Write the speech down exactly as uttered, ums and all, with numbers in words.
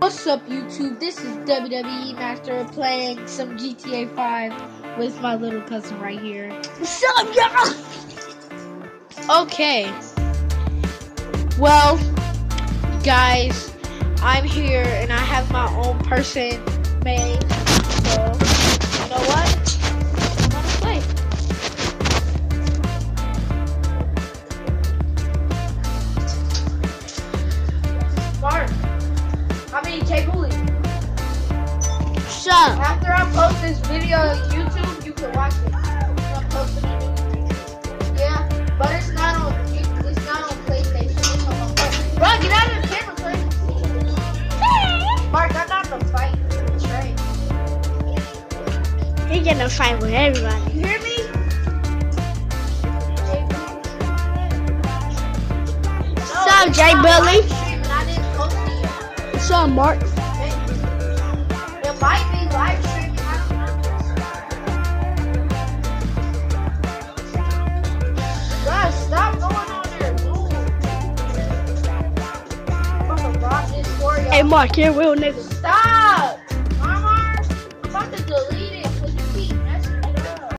What's up, YouTube? This is W W E Master playing some G T A five with my little cousin right here. What's up, y'all? Okay. Well, guys, I'm here and I have my own person made. So, you know what? I'm gonna play. Mark. I mean, K Bully. Shut up. After I post this video on YouTube, you can watch it. I'm posting it. Yeah, but it's not on. It's not on PlayStation. It's on. Bro, get out of the camera, please. Mark, I'm not gonna fight. Trey. You're gonna fight with everybody. You hear me? What's up, Jay Billy? What's up, Mark? It might be live streaming. I don't know. Guys, stop going on there. Move. I'm gonna rob this for y'all. Hey, Mark, you're a real nigga. Stop.